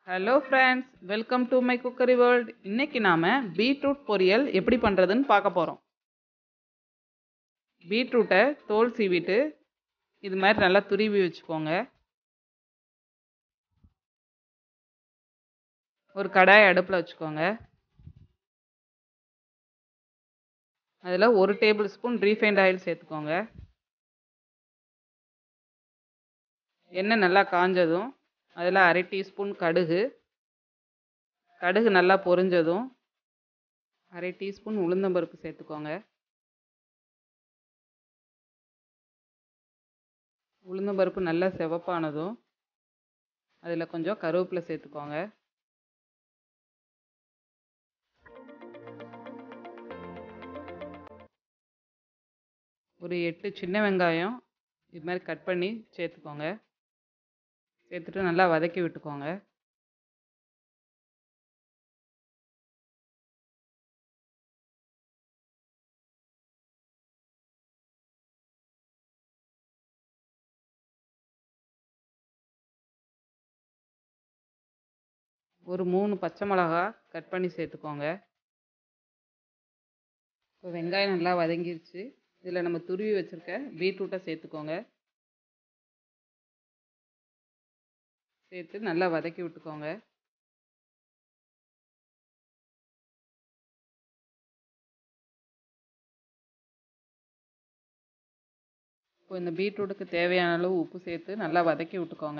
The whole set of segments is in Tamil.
Hello friends, welcome to my cookery world. இன்னைக்கு நாம பீட்ரூட் பொரியல் எப்படி பண்ணுறதுன்னு பார்க்க போகிறோம். பீட்ரூட்டை தோல் சீவிட்டு இது மாதிரி நல்லா துருவி வச்சுக்கோங்க. ஒரு கடாய் அடுப்பில் வச்சுக்கோங்க. அதில் 1 டேபிள் ஸ்பூன் ரீஃபைண்ட் ஆயில் சேர்த்துக்கோங்க. எண்ணெய் நல்லா காஞ்சதும் அதில் 1/2 டீஸ்பூன் கடுகு நல்லா பொரிஞ்சதும் 1/2 டீஸ்பூன் உளுந்தம்பருப்பு சேர்த்துக்கோங்க. உளுந்தம்பருப்பு நல்லா சிவப்பானதும் அதில் கொஞ்சம் கருவேப்பிலை சேர்த்துக்கோங்க. ஒரு 8 சின்ன வெங்காயம் இது மாதிரி கட் பண்ணி சேர்த்துக்கோங்க. சேர்த்துட்டு நல்லா வதக்கி விட்டுக்கோங்க. ஒரு 3 பச்சை மிளகா கட் பண்ணி சேர்த்துக்கோங்க. இப்போ வெங்காயம் நல்லா வதங்கிருச்சு. இதில் நம்ம துருவி வச்சுருக்க பீட்ரூட்டை சேர்த்துக்கோங்க. சேர்த்து நல்லா வதக்கி விட்டுக்கோங்க. இப்போ இந்த பீட்ரூட்டுக்கு தேவையான அளவு உப்பு சேர்த்து நல்லா வதக்கி விட்டுக்கோங்க.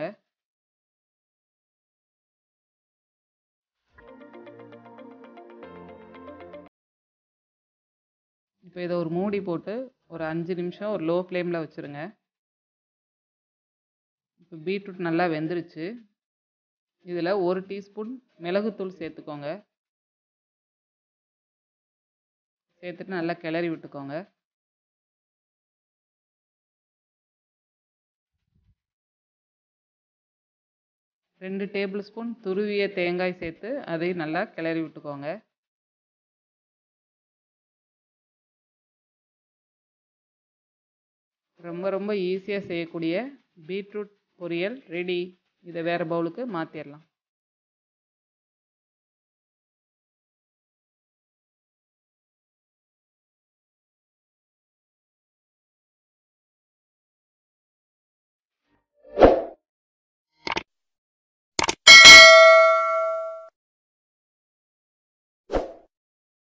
இப்போ இதை ஒரு மூடி போட்டு ஒரு 5 நிமிஷம் ஒரு லோ ஃப்ளேமில் வச்சுருங்க. இப்போ பீட்ரூட் நல்லா வெந்துருச்சு. இதில் 1 டீஸ்பூன் மிளகுத்தூள் சேர்த்துக்கோங்க. சேர்த்துட்டு நல்லா கிளறி விட்டுக்கோங்க. ரெண்டு டேபிள் ஸ்பூன் துருவிய தேங்காய் சேர்த்து அதையும் நல்லா கிளறி விட்டுக்கோங்க. ரொம்ப ரொம்ப ஈஸியாக செய்யக்கூடிய பீட்ரூட் பொரியல் ரெடி. இதை வேறு பவுலுக்கு மாற்றிடலாம்.